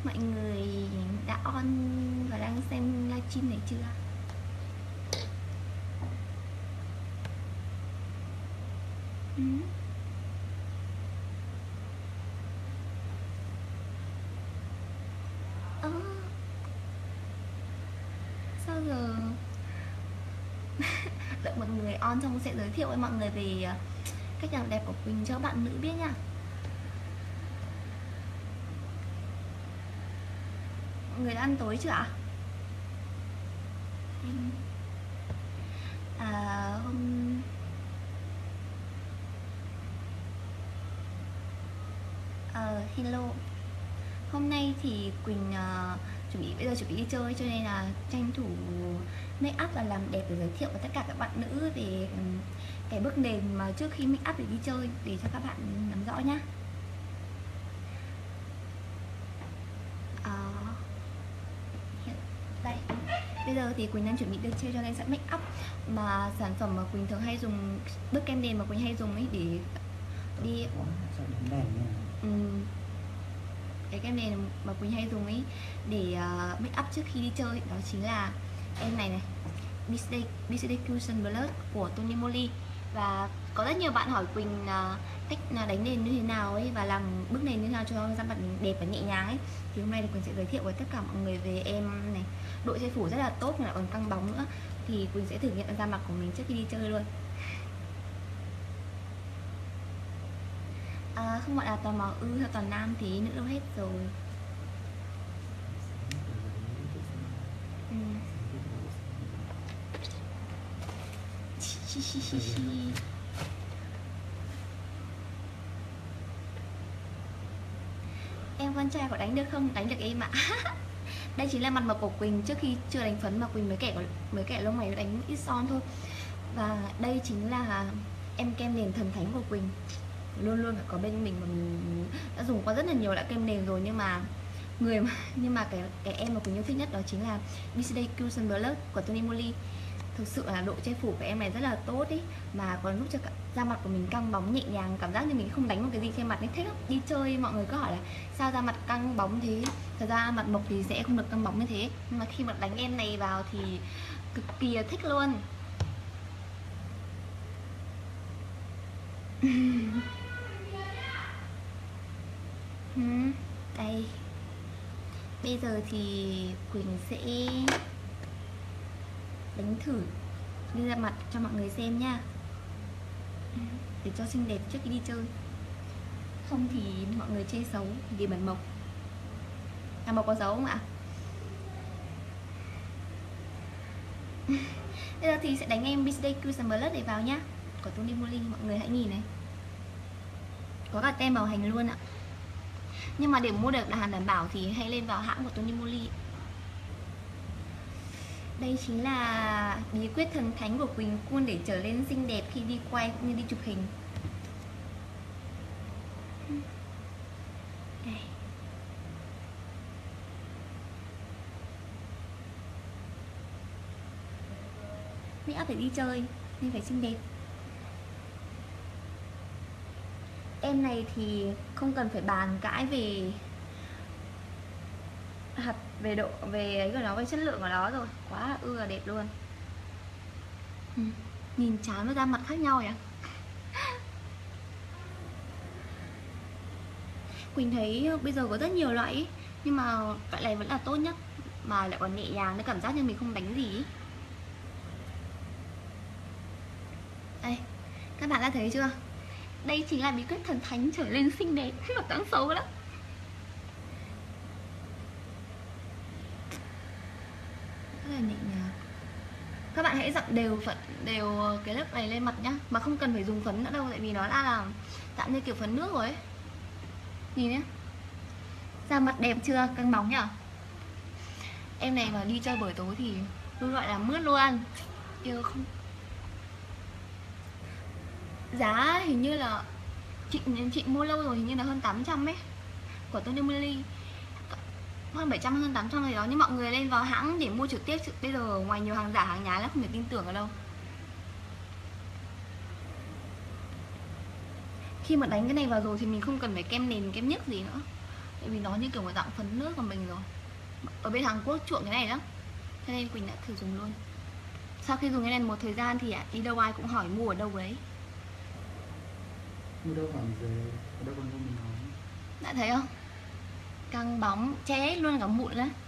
Mọi người đã on và đang xem livestream này chưa? Ừ. Ơ, sao giờ? Đợi mọi người on xong sẽ giới thiệu với mọi người về cách làm đẹp của Quỳnh cho bạn nữ biết nha. Mọi người đã ăn tối chưa ạ? Hôm hello. Hôm nay thì Quỳnh bây giờ chuẩn bị đi chơi cho nên là tranh thủ make up và làm đẹp để giới thiệu với tất cả các bạn nữ về cái bước nền mà trước khi make up để đi chơi để cho các bạn nắm rõ nhá. Đây, bây giờ thì Quỳnh đang chuẩn bị đi chơi cho nên sẽ make up, mà sản phẩm mà Quỳnh thường hay dùng, bước kem nền mà Quỳnh hay dùng ấy để đi cái kem nền mà Quỳnh hay dùng ấy để make up trước khi đi chơi đó chính là em này BCD Cushion Blush của Tony Moly. Và có rất nhiều bạn hỏi Quỳnh cách đánh nền như thế nào ấy và làm bước nền như thế nào cho da mặt đẹp và nhẹ nhàng ấy, thì hôm nay thì Quỳnh sẽ giới thiệu với tất cả mọi người về em này. Độ che phủ rất là tốt mà lại còn căng bóng nữa, thì Quỳnh sẽ thử nghiệm da mặt của mình trước khi đi chơi luôn. Không gọi là tò mò theo toàn nam thì nữ đâu hết rồi. Em con trai có đánh được không? Đánh được em ạ. Đây chính là mặt mộc của Quỳnh trước khi chưa đánh phấn, mà Quỳnh mới kẻ lông mày đánh ít son thôi. Và đây chính là em kem nền thần thánh của Quỳnh, luôn luôn phải có bên mình, mà mình đã dùng qua rất là nhiều loại kem nền rồi, nhưng mà cái em mà Quỳnh yêu thích nhất đó chính là BCD Cushion Blush của Tony Moly. Thực sự là độ che phủ của em này rất là tốt ý, mà còn giúp cho da mặt của mình căng bóng nhẹ nhàng, cảm giác như mình không đánh một cái gì trên mặt ấy, thích lắm. Đi chơi mọi người cứ hỏi là sao da mặt căng bóng thế, thật ra mặt mộc thì sẽ không được căng bóng như thế, nhưng mà khi mà đánh em này vào thì cực kỳ thích luôn. Đây, bây giờ thì Quỳnh sẽ đánh thử đi ra mặt cho mọi người xem nha, để cho xinh đẹp trước khi đi chơi. Không thì mọi người chê xấu vì bản mộc. Mộc có xấu không ạ? Bây giờ thì sẽ đánh em BCD Cushion Blush để vào nhá, của Tony Moly. Mọi người hãy nhìn này, có cả tem bảo hành luôn ạ. Nhưng mà để mua được hàng đảm bảo thì hãy lên vào hãng của Tony Moly. Đây chính là bí quyết thần thánh của Quỳnh Khuôn để trở lên xinh đẹp khi đi quay cũng như đi chụp hình. Đây. Make up để đi chơi nên phải xinh đẹp. Em này thì không cần phải bàn cãi về độ về ấy của nó, về chất lượng của nó rồi, quá là là đẹp luôn. Nhìn trán với da mặt khác nhau nhỉ. Quỳnh thấy bây giờ có rất nhiều loại ý, nhưng mà loại này vẫn là tốt nhất, mà lại còn nhẹ nhàng, nó cảm giác như mình không đánh gì ý. Đây, các bạn đã thấy chưa? Đây chính là bí quyết thần thánh trở lên xinh đẹp mà đáng xấu lắm. Rất là nhẹ nhàng. Các bạn hãy dặn đều cái lớp này lên mặt nhá, mà không cần phải dùng phấn nữa đâu, tại vì nó đã là dạng như kiểu phấn nước rồi ấy. Nhìn nhé, da mặt đẹp chưa, căng bóng nhở. Em này mà đi chơi buổi tối thì tôi gọi là mướt luôn. Yêu không. Giá hình như là chị mua lâu rồi, hình như là hơn 800 ấy, của Tony Moly, hơn 700 hơn 800 gì đó. Nhưng mọi người lên vào hãng để mua trực tiếp, bây giờ ngoài nhiều hàng giả hàng nhái là không thể tin tưởng ở đâu. Khi mà đánh cái này vào rồi thì mình không cần phải kem nền kem nhức gì nữa, Tại vì nó như kiểu một dạng phấn nước của mình rồi. Ở bên Hàn Quốc chuộng cái này lắm, cho nên Quỳnh đã thử dùng luôn. Sau khi dùng cái này một thời gian thì đi đâu ai cũng hỏi mua ở đâu đấy. Mua đâu hỏi gì, ở đâu còn không mình nói. Đã thấy không? Căng bóng, che luôn cả mụn đấy.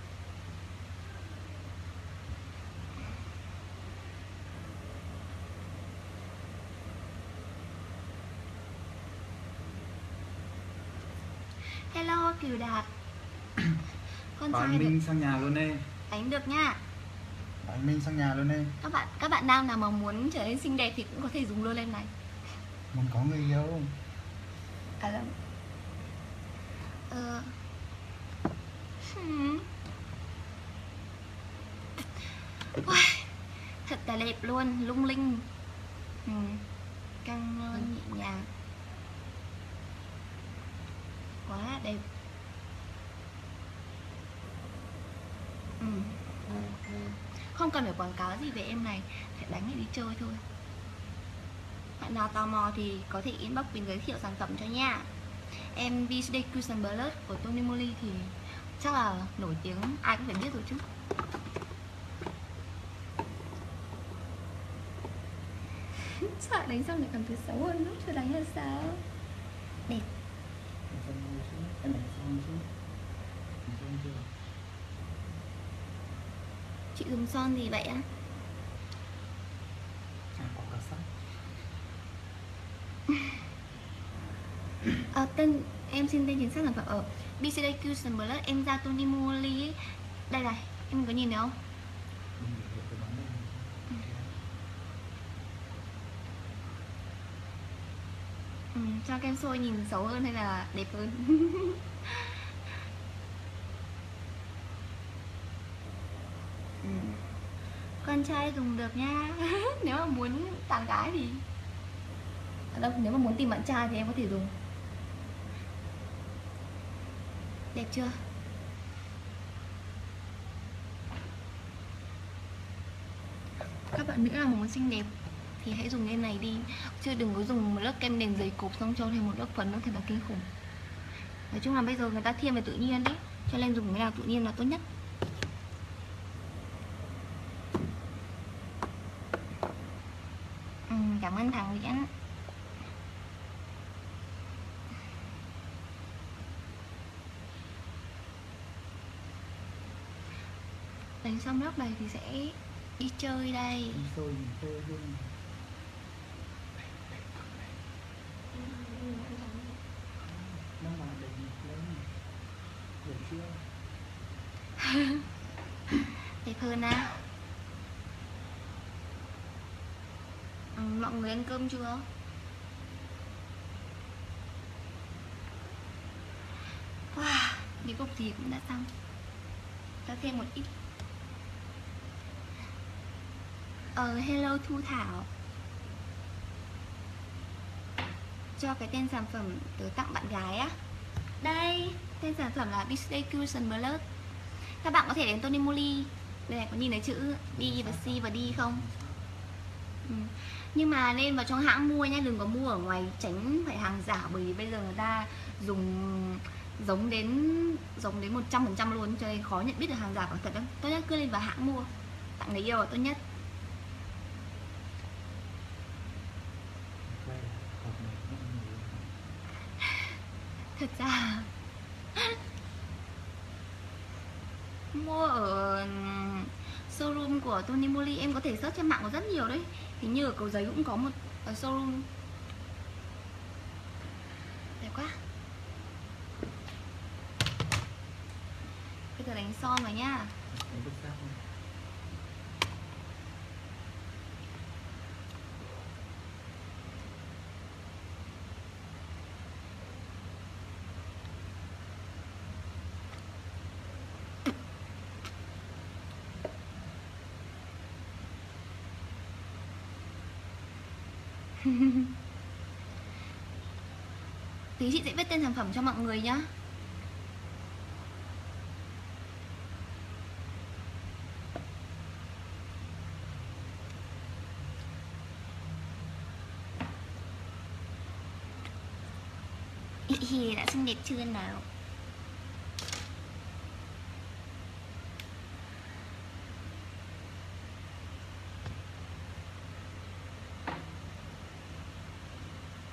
Hello Kiều Đạt. Con trai Anh Minh được sang nhà luôn đi. đánh được nha. Anh Minh sang nhà luôn đi. Các bạn nam nào mà muốn trở nên xinh đẹp thì cũng có thể dùng luôn lên này. Muốn có người yêu. À là thật là đẹp luôn, lung linh. Căng nhẹ nhàng, quá đẹp. Không cần phải quảng cáo gì về em này, phải đánh để đi chơi thôi. Bạn nào tò mò thì có thể inbox mình giới thiệu sản phẩm cho nha. Em BCD Cushion Blood của Tony Moly thì chắc là nổi tiếng, ai cũng phải biết rồi chứ. Sao đánh xong lại cảm thấy xấu hơn lúc chưa đánh là sao? Đẹp. Chị dùng son gì vậy á? Có cả sắc. Tên em xin tên chính xác sản phẩm ở BCD Cushion Blood, em ra Tony Moly. Đây này, em có nhìn thấy không? Cho kem sôi nhìn xấu hơn hay là đẹp hơn? Con trai dùng được nha. Nếu mà muốn tán gái thì đâu, nếu mà muốn tìm bạn trai thì em có thể dùng. Đẹp chưa? Các bạn nữ nào mà muốn xinh đẹp thì hãy dùng em này đi, chứ đừng có dùng một lớp kem nền dày cộp xong cho thêm một lớp phấn nữa thì là kinh khủng. Nói chung là bây giờ người ta thiên về tự nhiên đấy, cho nên dùng cái nào tự nhiên là tốt nhất. Cảm ơn thằng Viễn. Đánh xong lớp này thì sẽ đi chơi đây. Đẹp hơn à? Mọi người ăn cơm chưa? Wow, cái cục gì cũng đã xong. Cho thêm một ít. Hello Thu Thảo. Cho cái tên sản phẩm tớ tặng bạn gái á. Đây, tên sản phẩm là BCD Cushion Blood. Các bạn có thể đến Tony Moly. Đây này, có nhìn thấy chữ B và C và D không? Nhưng mà nên vào trong hãng mua nha, đừng có mua ở ngoài, tránh phải hàng giả. Bởi vì bây giờ người ta dùng giống đến 100% luôn, cho nên khó nhận biết được hàng giả của thật đâu. Tốt nhất cứ lên vào hãng mua, tặng người yêu là tốt nhất. Thật ra mua ở showroom của Tony Moly em có thể search trên mạng có rất nhiều đấy. Hình như ở Cầu Giấy cũng có một showroom. Đẹp quá. Bây giờ đánh son vào nhá. Tí chị sẽ viết tên sản phẩm cho mọi người nhá. Đã xinh đẹp chưa nào?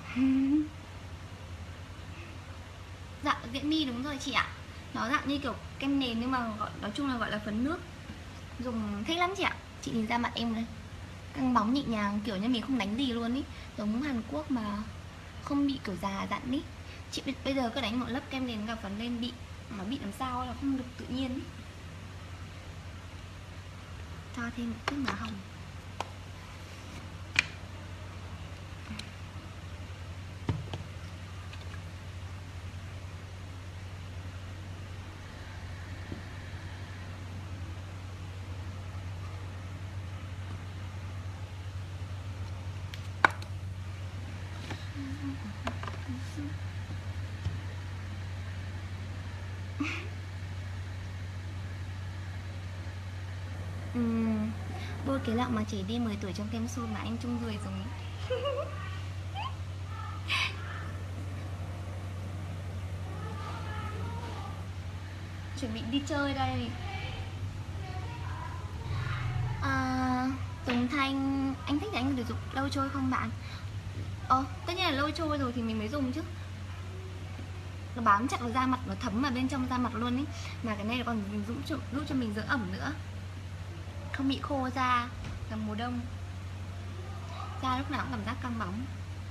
Dạ Diễm My đúng rồi chị ạ. Nó dạng như kiểu kem nền nhưng mà nói chung là gọi là phấn nước. Dùng thích lắm chị ạ. Chị nhìn ra mặt em đây, căng bóng nhẹ nhàng, kiểu như mình không đánh gì luôn ý. Giống Hàn Quốc mà không bị kiểu già dặn ý. Chị bây giờ cứ đánh một lớp kem nền gặp phấn lên bị nó bị làm sao là không được tự nhiên ý. Cho thêm một chút má hồng. Bôi cái lọ mà trẻ đi 10 tuổi trong kem sun mà anh Trung Rười dùng. Chuẩn bị đi chơi đây. Tùng Thanh, anh thích đánh được dùng lâu trôi không bạn? Tất nhiên là lâu trôi rồi thì mình mới dùng chứ. Nó bám chặt vào da mặt, nó thấm vào bên trong da mặt luôn ý. Mà cái này còn giúp cho mình giữ ẩm nữa, không bị khô da vào mùa đông. Da lúc nào cũng cảm giác căng bóng.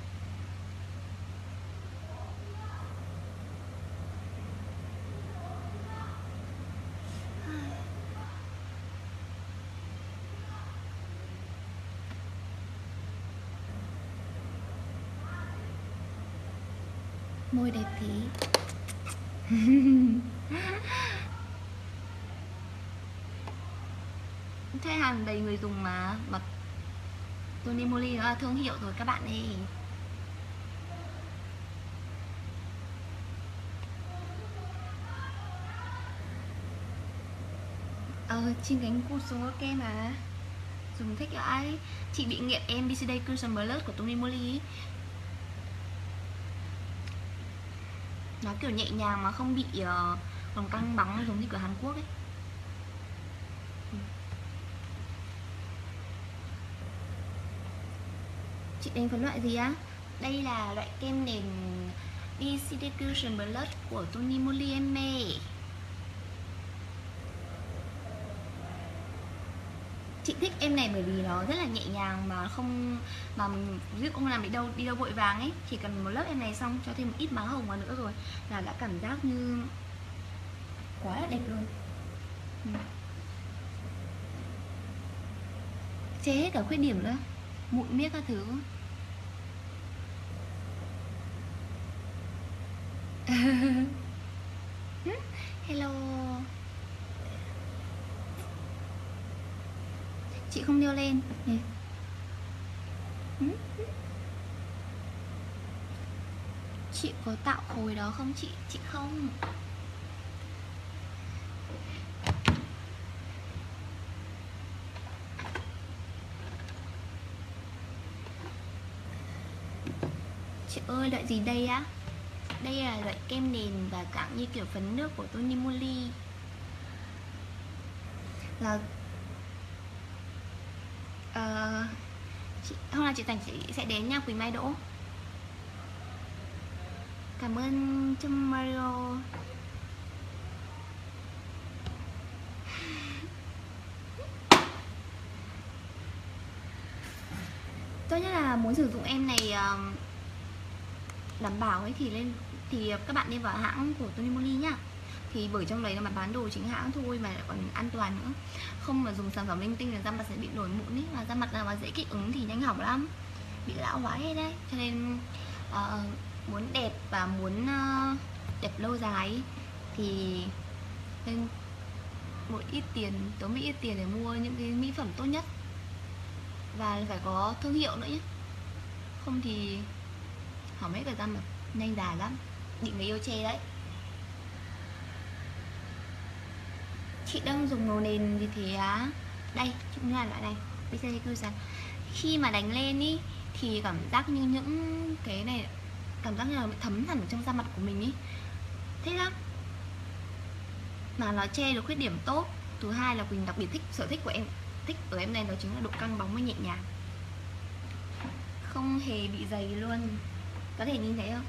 Môi đẹp thế. Thế hàng đầy người dùng mà Tony Moly nó là thương hiệu rồi các bạn ơi. Trên cánh cụt xuống ok mà. Dùng thích là ai. Chị bị nghiện MBCD Cushion Blush của Tony Moly. Nó kiểu nhẹ nhàng mà không bị còn căng bóng giống như của Hàn Quốc ấy. Chị đánh phấn loại gì á? Đây là loại kem nền BCD Cushion Blush của Tony Moly em mê. Chị thích em này bởi vì nó rất là nhẹ nhàng mà không mà ví dụ không làm đi đâu vội vàng ấy, chỉ cần một lớp em này xong cho thêm một ít má hồng vào nữa rồi là đã cảm giác như quá là đẹp luôn. Che hết cả khuyết điểm nữa, mụn miếc các thứ. Hello. Chị không nêu lên nè. Chị có tạo khối đó không chị? Chị không. Chị ơi, loại gì đây á? Đây là loại kem nền và dạng như kiểu phấn nước của Tony Moly. Là hôm nào chị Thành chị sẽ đến nha Quỳnh Mai Đỗ. Cảm ơn Trâm Mario. Tốt nhất là muốn sử dụng em này đảm bảo ấy thì các bạn nên vào hãng của Tony Moly nhá. Thì bởi trong đấy là mà bán đồ chính hãng thôi mà lại còn an toàn nữa. Không mà dùng sản phẩm linh tinh là da mặt sẽ bị nổi mụn ý, và da mặt nào mà dễ kích ứng thì nhanh hỏng lắm, bị lão hóa hết đấy. Cho nên muốn đẹp và muốn đẹp lâu dài ý, thì nên một ít tiền, tốn một ít tiền để mua những cái mỹ phẩm tốt nhất và phải có thương hiệu nữa nhé, không thì hỏng hết cả da mặt, nhanh già lắm, bị người yêu chê đấy. Chị đang dùng màu nền gì thế á? Đây, chúng là loại này, BCD Cushion. Khi mà đánh lên ý thì cảm giác như những cái này cảm giác như là thấm hẳn trong da mặt của mình ý, thích lắm. Mà nó che được khuyết điểm tốt. Thứ hai là Quỳnh đặc biệt thích, sở thích của em thích ở em này đó chính là độ căng bóng và nhẹ nhàng, không hề bị dày luôn. Có thể nhìn thấy không?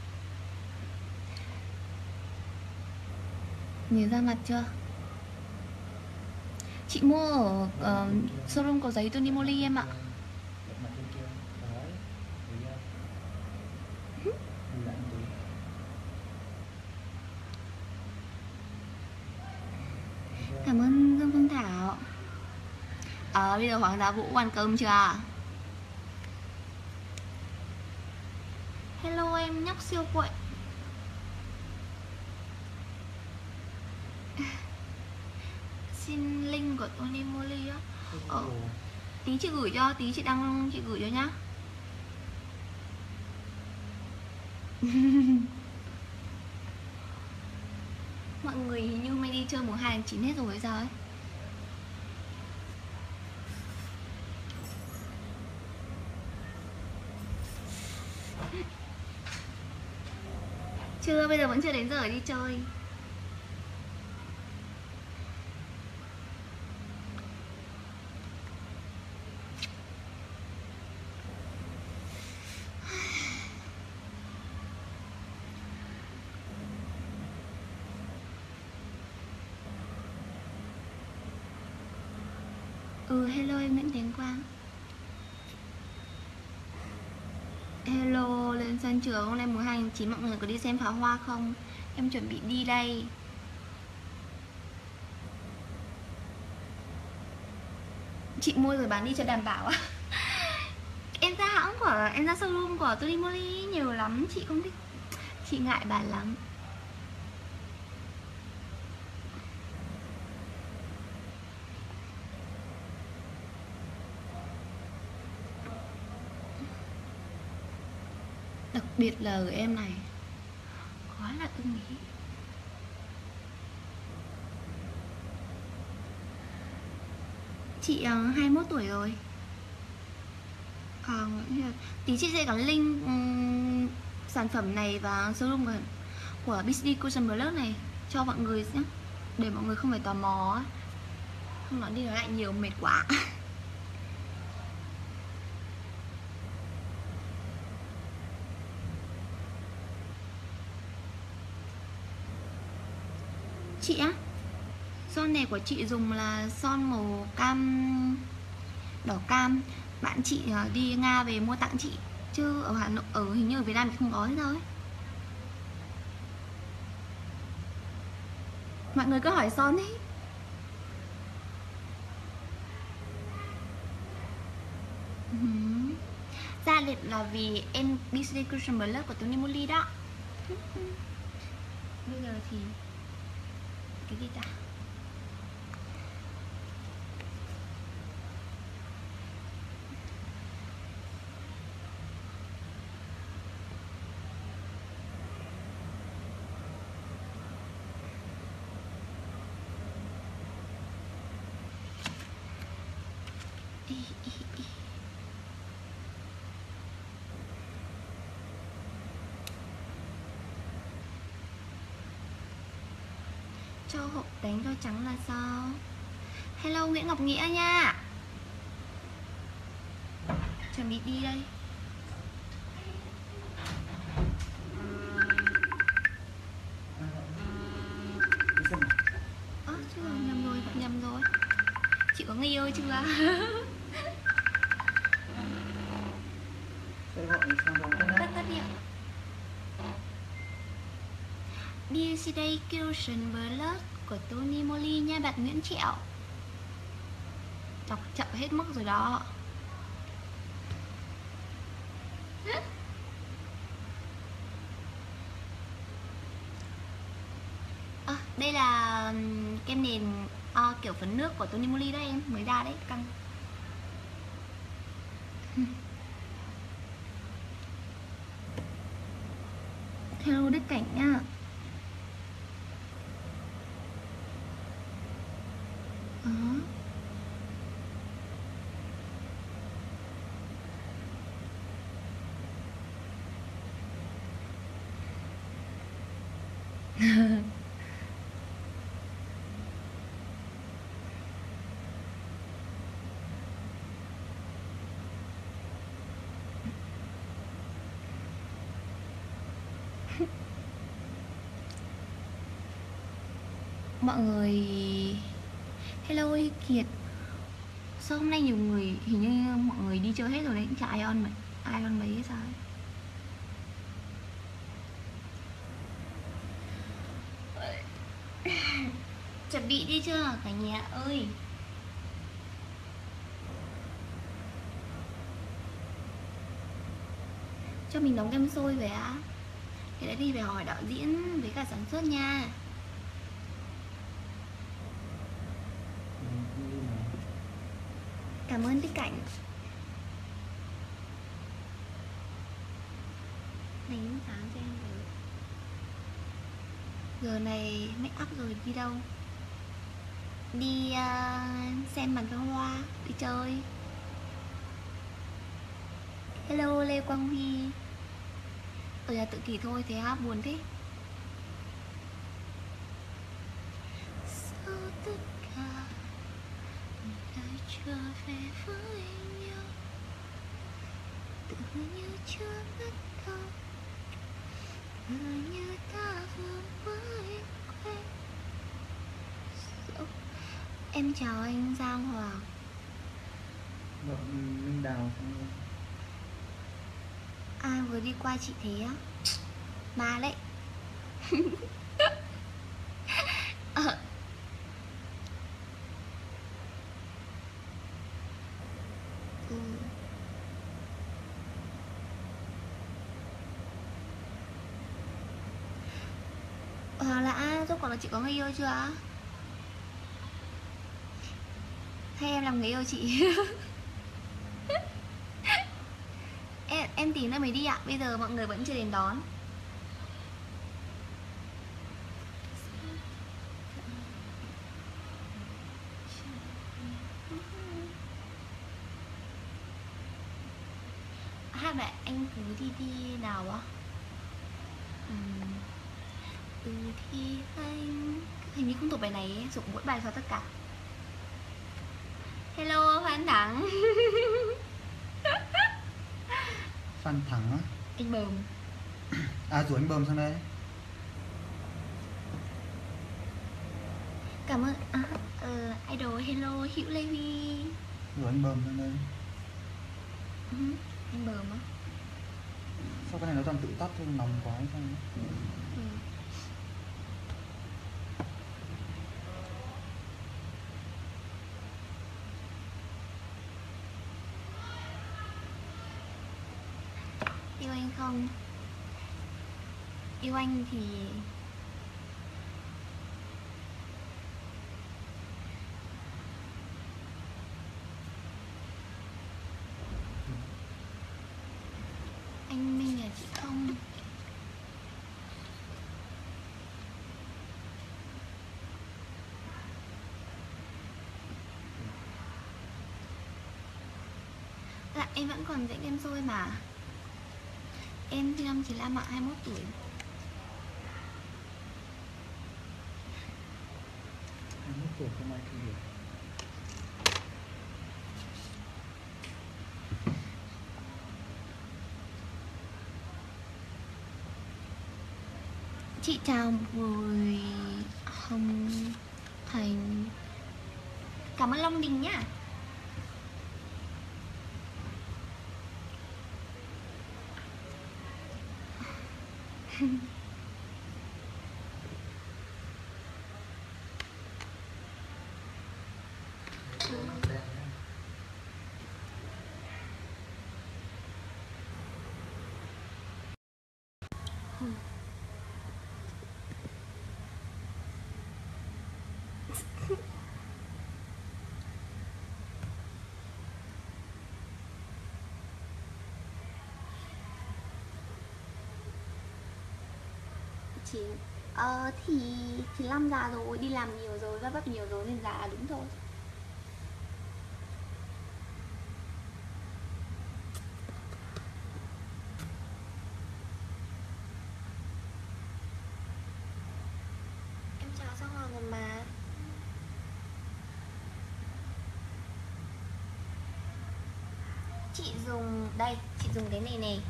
Nhìn ra mặt chưa? Chị mua ở showroom có giấy Tony Moly em ạ. Đẹp mặt trên kia. Đấy. Thấy chưa? Lại tí. Cảm ơn Dương Phương Thảo. Bây giờ Hoàng Gia Vũ ăn cơm chưa? Hello em nhóc siêu quậy. Xin link của Tony Moly á. Tí chị gửi cho, tí chị đăng chị gửi cho nhá. Mọi người hình như mới đi chơi mùa 2 tháng 9 hết rồi hay sao ấy. Chưa, bây giờ vẫn chưa đến giờ đi chơi. Hello em Nguyễn Tiến Quang. Hello, lên sân trường hôm nay mùng 2 tháng 9 mọi người có đi xem pháo hoa không? Em chuẩn bị đi đây. Chị mua rồi bán đi cho đảm bảo á. Em ra hãng của, em ra showroom của Tony Moly nhiều lắm, chị không thích. Chị ngại bán lắm. Đặc biệt là ở em này quá là ưng ý. Chị 21 tuổi rồi. Còn tí chị sẽ gắn link sản phẩm này và showroom của BCD Cushion Plus này cho mọi người nhé, để mọi người không phải tò mò, không nói đi nói lại nhiều mệt quá. Chị á, son này của chị dùng là son màu cam, đỏ cam. Bạn chị đi Nga về mua tặng chị, chứ ở Hà Nội, hình như ở Việt Nam thì không có hết rồi. Mọi người cứ hỏi son ấy. Ra liệt là vì em BCD Cushion Plus của Tony Moly đó. Bây giờ thì cái gì ta? Cho hộp đánh cho trắng là sao? Hello Nguyễn Ngọc Nghĩa nha. Chuẩn bị đi đây. Chứ rồi, nhầm rồi. Chị có người yêu chưa? Tắt điện. BCD Cushion Plus của Tony Moly nha bạn Nguyễn Trẹo. Đọc chậm hết mức rồi đó. Đây là kem nền kiểu phấn nước của Tony Moly đấy em, mới ra đấy, căng. Hello Đức Cảnh nha. Mọi người hello Kiệt. Sao hôm nay nhiều người, hình như mọi người đi chơi hết rồi đấy, chả ai on mấy hay sao ấy. Chuẩn bị đi chưa cả nhà ơi? Cho mình đóng kem sôi về á. Thế đã đi về hỏi đạo diễn với cả sản xuất nha. Cảm ơn Tích Cảnh. Đánh sáng cho em với. Giờ này make up rồi đi đâu? Đi xem bắn pháo hoa, đi chơi. Hello Lê Quang Huy. Ở nhà tự kỷ thôi, thế á, buồn thế. Sau tất cả lại trở về với nhau, tự như chưa bắt đầu, tự như ta vừa mới quen. Em chào anh Giang Hoàng. Minh Đào xong rồi. Ai vừa đi qua chị thế á? Ma đấy. Hoặc là rốt cuộc là chị có người yêu chưa? Hay em làm người yêu chị? em tí nữa mới đi ạ. Bây giờ mọi người vẫn chưa đến đón. Hát vậy anh cứ đi nào á. Thì anh hình như không thuộc bài này ấy. Dục mỗi bài cho tất cả. Hello Phan Thắng. Phan Thắng á? Anh Bờm. À rủ anh Bờm sang đây. Cảm ơn idol. Hello Hữu Lê Huy. Rủ anh Bờm sang đây. Anh Bờm á? Sao cái này nó toàn tự tắt thôi, nóng quá hay sao? Yêu anh không? Yêu anh thì anh Minh là chị không. Dạ em vẫn còn dạy em xôi mà. Em sinh năm 95 ạ, 21 tuổi. Em mất tuổi không ai kia được. Chị chào Bùi Hồng Thành. Cảm ơn Long Đình nhá. Chị thì 95 già rồi, đi làm nhiều rồi, vấp vấp nhiều rồi nên già đúng thôi. Em chào Sao Hoàng rồi mà. Chị dùng đây, chị dùng cái này này,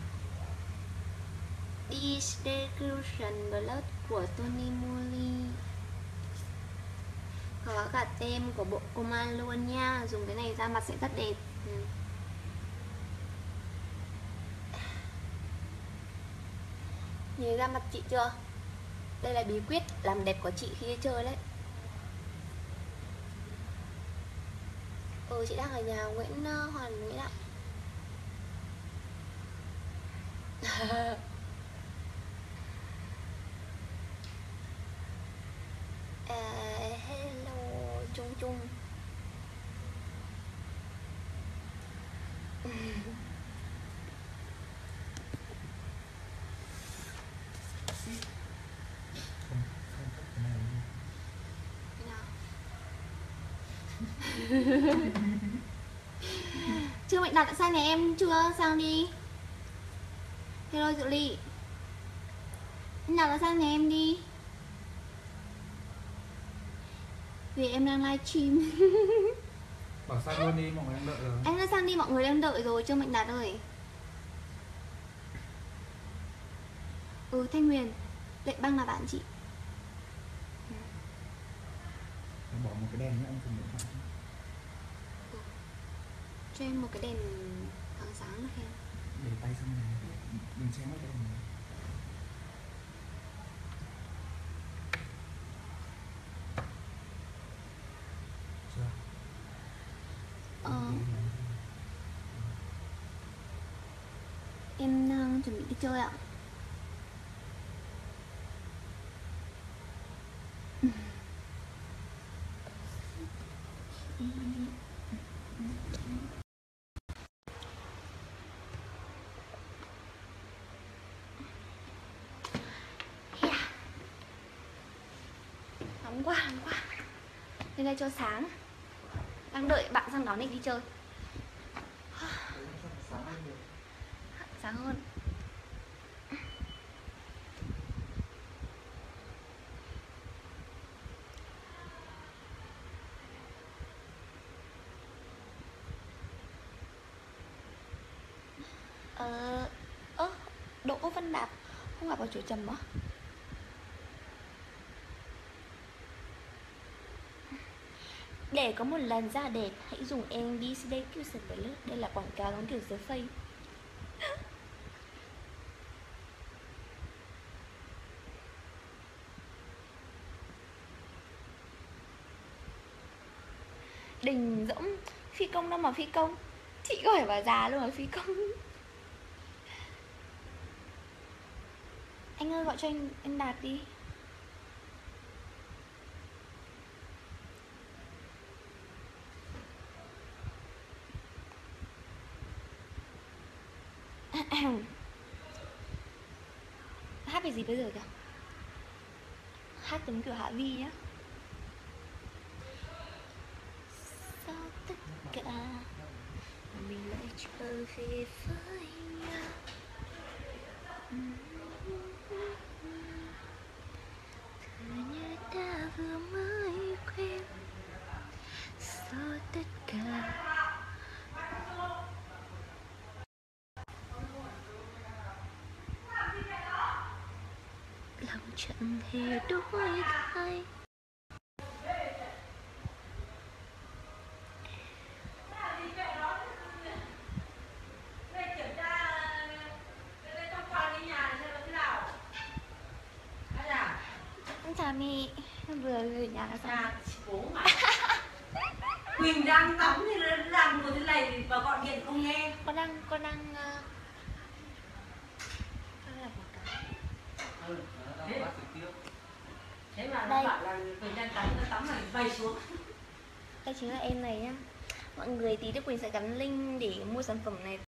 Desecration Blood của Tony Moly. Có cả tem của Bộ Công an luôn nha. Dùng cái này da mặt sẽ rất đẹp. Nhìn da mặt chị chưa? Đây là bí quyết làm đẹp của chị khi đi chơi đấy. Chị đang ở nhà Nguyễn Hoàn Nguyễn ạ. Hello Trung Trung. Chưa Mạnh Đạt đã sang nhà em chưa? Sang đi. Hello Diệu Ly. Anh Đạt đã sang nhà em đi. Vì em đang livestream. Bảo sang luôn đi, mọi người đang đợi rồi. Anh đã sang đi, mọi người đang đợi rồi, chưa Mạnh Đạt ơi. Thanh Huyền, Lệnh Băng là bạn chị. Em bỏ một cái đèn nhé, em dùng điện thoại. Cho em một cái đèn sáng sáng được em. Để tay sang này, đừng xem hết đèn này. Chưa? Em đang chuẩn bị đi chơi ạ. Nóng quá. Lên đây cho sáng. Đang đợi bạn sang đón định đi chơi. Sáng hơn. Đỗ Văn Đạt không gặp ở chỗ Trầm á? Để có một làn da đẹp, hãy dùng MBCD Cushion Plus. Đây là quảng cáo giống kiểu dưới face. Đình Dũng phi công đâu mà phi công. Chị có phải bà già luôn mà phi công. Anh ơi gọi cho anh Đạt đi. Hát về gì bây giờ kìa? Hát giống kiểu Hạ Vi nhá. Sao tất cả mình lại trở về với nhau? Cứ như ta vừa mới quen. Sao tất cả lòng chẳng hề đổi thay. Chào mẹ, vừa gửi nhà xong. Quỳnh đang tắm thì nó làm một thế này thì bà gọi điện không nghe. Con đang làm một cái. Thế mà nó bảo là Quỳnh đang tắm, nó tắm rồi bay xuống. Đây chính là em này nhá. Mọi người tí nữa Quỳnh sẽ gắn link để mua sản phẩm này